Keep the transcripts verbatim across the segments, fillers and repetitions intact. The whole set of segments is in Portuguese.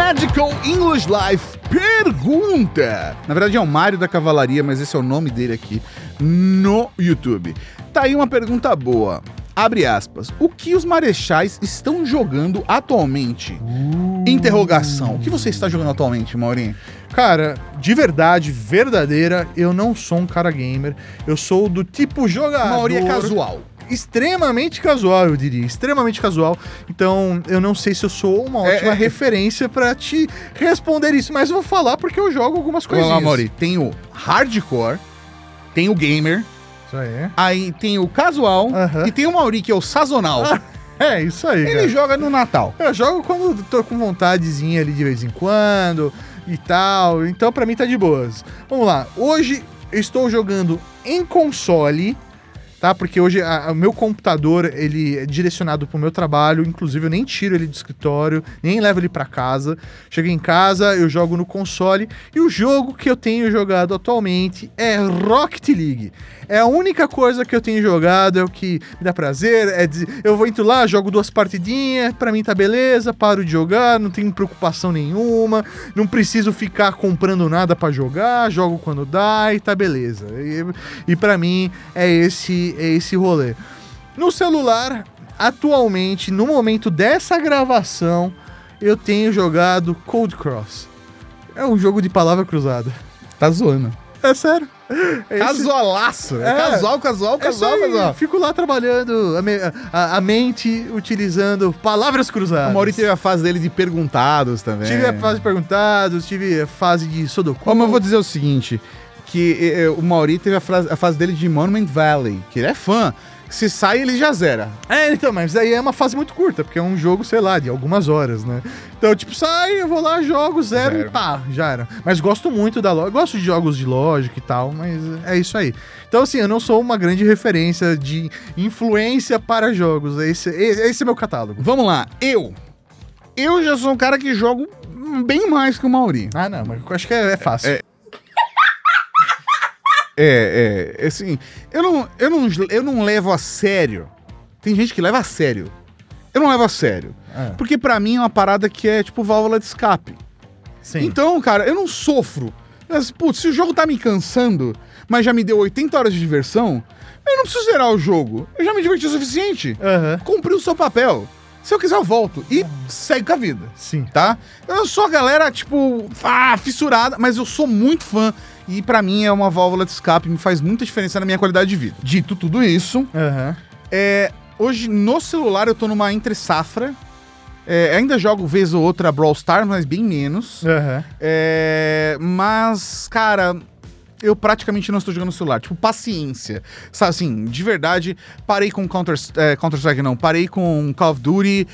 Magical English Life pergunta. Na verdade é o Mário da Cavalaria, mas esse é o nome dele aqui no YouTube. Tá aí uma pergunta boa. Abre aspas. O que os marechais estão jogando atualmente? Uh. Interrogação. O que você está jogando atualmente, Maurinho? Cara, de verdade, verdadeira, eu não sou um cara gamer. Eu sou do tipo jogador... Maurinho é casual. Extremamente casual, eu diria. Extremamente casual. Então, eu não sei se eu sou uma ótima é, é, referência pra te responder isso. Mas eu vou falar porque eu jogo algumas coisinhas. Vamos lá, Maurinho. Tem o hardcore, tem o gamer... Isso aí. Aí tem o casual uh-huh. e tem o Mauri, que é o sazonal. Ah, é, isso aí, Ele cara. joga no Natal. Eu jogo quando tô com vontadezinha ali de vez em quando e tal. Então, pra mim, tá de boas. Vamos lá. Hoje, eu estou jogando em console, tá? Porque hoje o meu computador, ele é direcionado pro meu trabalho. Inclusive, eu nem tiro ele do escritório, nem levo ele pra casa. Chego em casa, eu jogo no console. E o jogo que eu tenho jogado atualmente é Rocket League. É a única coisa que eu tenho jogado, é o que me dá prazer, é de, eu vou entro lá, jogo duas partidinhas, pra mim tá beleza, paro de jogar, não tenho preocupação nenhuma, não preciso ficar comprando nada pra jogar, jogo quando dá e tá beleza. E, e pra mim é esse, é esse rolê. No celular, atualmente, no momento dessa gravação, eu tenho jogado Cold Cross. É um jogo de palavra cruzada. Tá zoando. É sério. É Casualaço. É, é casual, casual, casual, é casual. Fico lá trabalhando a, me, a, a mente, utilizando palavras cruzadas. O Maurício teve a fase dele de perguntados também. Tive a fase de perguntados, tive a fase de Sudoku. Oh, mas eu vou dizer o seguinte, que eh, o Maurício teve a, frase, a fase dele de Monument Valley, que ele é fã. Se sai, ele já zera. É, então, mas aí é uma fase muito curta, porque é um jogo, sei lá, de algumas horas, né? Então, tipo, sai, eu vou lá, jogo, zero, zero. E pá, já era. Mas gosto muito da lógica, gosto de jogos de lógica e tal, mas é isso aí. Então, assim, eu não sou uma grande referência de influência para jogos, esse, esse é meu catálogo. Vamos lá, eu. Eu já sou um cara que jogo bem mais que o Mauri. Ah, não, mas eu acho que é, é fácil. É, É, é, assim, eu não, eu, não, eu não levo a sério. Tem gente que leva a sério. Eu não levo a sério. É. Porque pra mim é uma parada que é tipo válvula de escape. Sim. Então, cara, eu não sofro. Mas, putz, se o jogo tá me cansando, mas já me deu oitenta horas de diversão, eu não preciso zerar o jogo. Eu já me diverti o suficiente. Uhum. Cumpri o seu papel. Se eu quiser, eu volto. E segue com a vida. Sim. Tá? Eu não sou a galera, tipo, ah, fissurada, mas eu sou muito fã. E pra mim é uma válvula de escape, me faz muita diferença na minha qualidade de vida. Dito tudo isso, uhum. é, hoje no celular eu tô numa entre safra. É, ainda jogo vez ou outra Brawl Stars, mas bem menos. Uhum. É, mas, cara, eu praticamente não estou jogando no celular. Tipo, paciência. Sabe, assim, de verdade, parei com Counter, é, Counter-Strike, não. Parei com Call of Duty,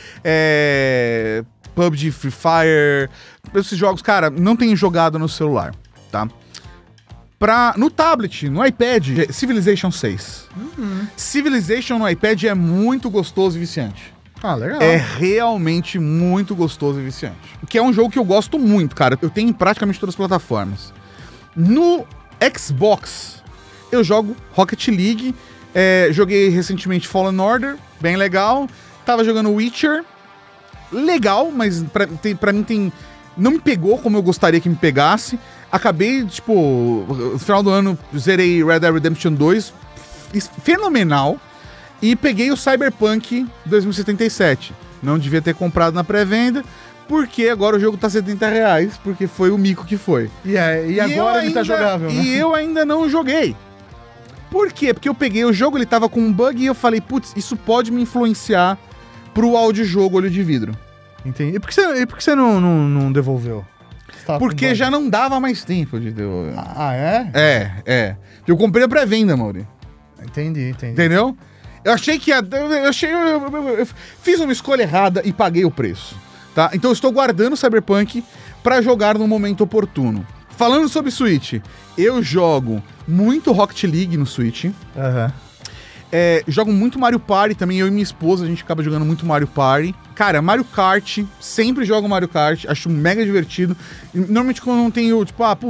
é, P U B G, Free Fire. Esses jogos, cara, não tenho jogado no celular, tá? Pra, no tablet, no iPad, Civilization seis. Uhum. Civilization no iPad é muito gostoso e viciante. Ah, legal. É realmente muito gostoso e viciante. Que é um jogo que eu gosto muito, cara. Eu tenho em praticamente todas as plataformas. No Xbox, eu jogo Rocket League. É, joguei recentemente Fallen Order, bem legal. Tava jogando Witcher. Legal, mas pra, tem, pra mim tem... Não me pegou como eu gostaria que me pegasse. Acabei, tipo, no final do ano, zerei Red Dead Redemption dois, fenomenal, e peguei o Cyberpunk dois mil e setenta e sete. Não devia ter comprado na pré-venda, porque agora o jogo tá setenta reais, porque foi o mico que foi. E, é, e, e agora ele ainda, tá jogável, né? E eu ainda não joguei. Por quê? Porque eu peguei o jogo, ele tava com um bug, e eu falei, putz, isso pode me influenciar pro audiojogo Olho de Vidro. Entendi. E por que você, e por que você não, não, não devolveu? Porque já não dava mais tempo de devolver. Ah, é? É, é. Eu comprei a pré-venda, Mauri. Entendi, entendi. Entendeu? Eu achei que... A, eu, achei, eu, eu, eu, eu fiz uma escolha errada e paguei o preço, tá? Então eu estou guardando o Cyberpunk pra jogar no momento oportuno. Falando sobre Switch, eu jogo muito Rocket League no Switch. Aham. Uhum. É, jogo muito Mario Party também, eu e minha esposa, a gente acaba jogando muito Mario Party. Cara, Mario Kart, sempre jogo Mario Kart, acho mega divertido. Normalmente quando não tenho, tipo, ah, putz,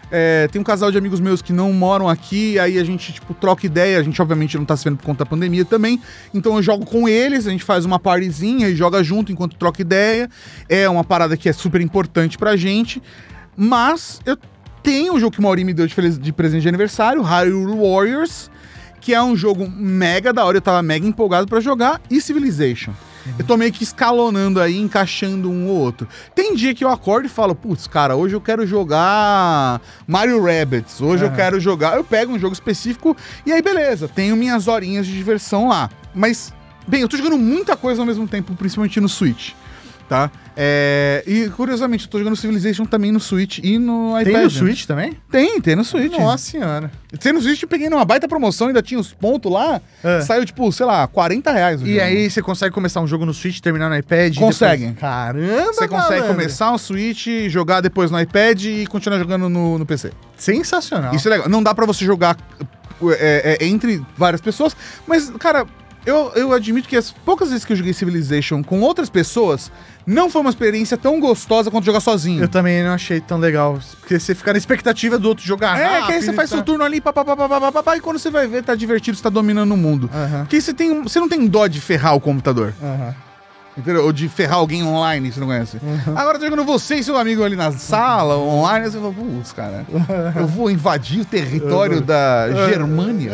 É, tem um casal de amigos meus que não moram aqui, aí a gente, tipo, troca ideia, a gente obviamente não tá se vendo por conta da pandemia também, então eu jogo com eles, a gente faz uma partyzinha e joga junto enquanto troca ideia, é uma parada que é super importante pra gente, mas eu tenho um jogo que o Mauri me deu de, feliz, de presente de aniversário, Hyrule Warriors, que é um jogo mega da hora, eu tava mega empolgado pra jogar, e Civilization. Eu tô meio que escalonando aí, encaixando um ou outro. Tem dia que eu acordo e falo, putz, cara, hoje eu quero jogar Mario Rabbids, hoje uhum. eu quero jogar... Eu pego um jogo específico e aí beleza, tenho minhas horinhas de diversão lá. Mas, bem, eu tô jogando muita coisa ao mesmo tempo, principalmente no Switch, tá? É... E, curiosamente, eu tô jogando Civilization também no Switch e no iPad. Tem no Switch também? Tem, tem no Switch. Nossa senhora. Tem no Switch, eu peguei numa baita promoção, ainda tinha os pontos lá, é. Saiu, tipo, sei lá, quarenta reais o E jogo. aí você consegue começar um jogo no Switch, terminar no iPad? Consegue. Depois... Caramba, Você consegue malandro. começar um Switch, jogar depois no iPad e continuar jogando no, no P C. Sensacional. Isso é legal. Não dá pra você jogar é, é, entre várias pessoas, mas, cara... Eu, eu admito que as poucas vezes que eu joguei Civilization com outras pessoas, não foi uma experiência tão gostosa quanto jogar sozinho. Eu também não achei tão legal, porque você fica na expectativa do outro jogar É, rápido, que aí você faz tá... seu turno ali, papapá, e quando você vai ver, tá divertido, você tá dominando o mundo. Uhum. Porque você, tem, você não tem dó de ferrar o computador. Aham. Uhum. Entendeu? Ou de ferrar alguém online, você não conhece. Uhum. Agora tá jogando você e seu amigo ali na sala, uhum. online, você fala, putz, cara, eu vou invadir o território uhum. da Germânia.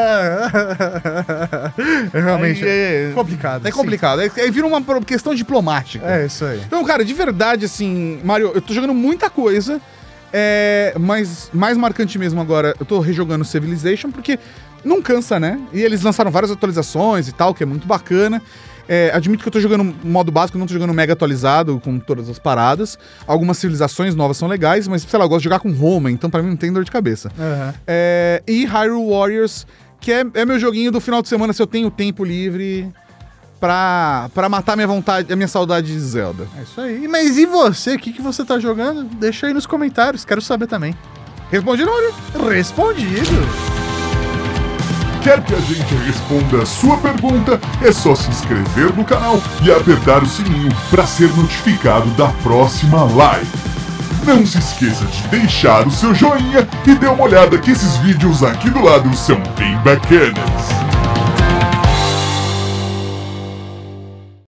É realmente aí, é complicado. É complicado. Aí, aí vira uma questão diplomática. É isso aí. Então, cara, de verdade, assim, Mario, eu tô jogando muita coisa, é, mas mais marcante mesmo agora, eu tô rejogando Civilization, porque não cansa, né? E eles lançaram várias atualizações e tal, que é muito bacana. É, admito que eu tô jogando modo básico, não tô jogando mega atualizado com todas as paradas. Algumas civilizações novas são legais, mas, sei lá, eu gosto de jogar com Roma, então pra mim não tem dor de cabeça. Uhum. É, e Hyrule Warriors, que é, é meu joguinho do final de semana, se eu tenho tempo livre pra, pra matar minha vontade, a minha saudade de Zelda. É isso aí. Mas e você? O que, que você tá jogando? Deixa aí nos comentários, quero saber também. Respondido, Mario? Respondido! Quer que a gente responda a sua pergunta? É só se inscrever no canal e apertar o sininho para ser notificado da próxima live. Não se esqueça de deixar o seu joinha e dê uma olhada que esses vídeos aqui do lado são bem bacanas.